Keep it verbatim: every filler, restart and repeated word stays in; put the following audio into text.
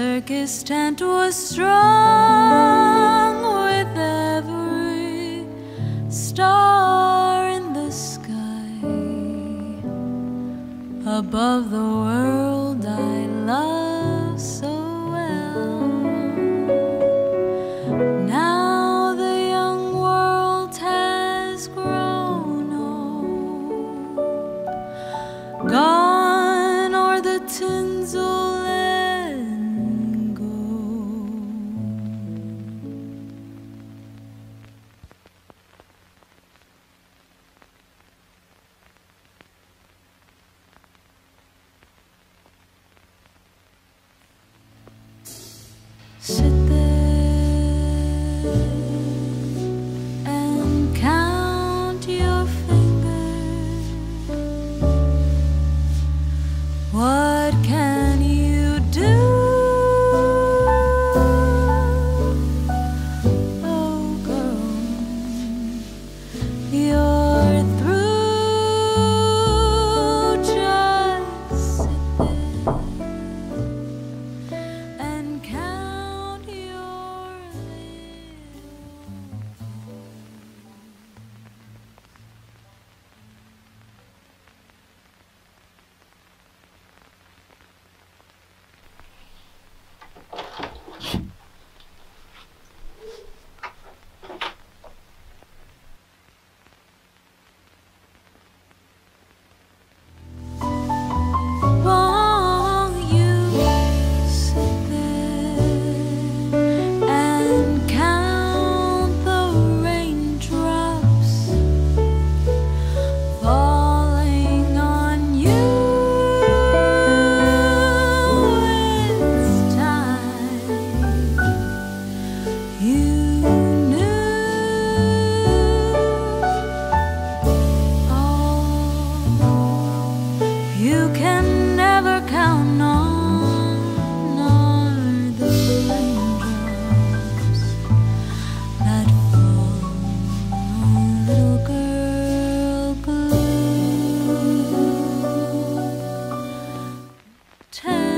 circus tent was strung with every star in the sky above the world I love so well. Now the young world has grown old, gone are the tinsel and gold. Sit there and count your fingers. What can you do? Oh, girl, you're through. Just sit there and count your little. Won't you sit there and count the raindrops falling on you? It's time you knew. Oh, you can never count on are the raindrops that fall on little girl blue. Tell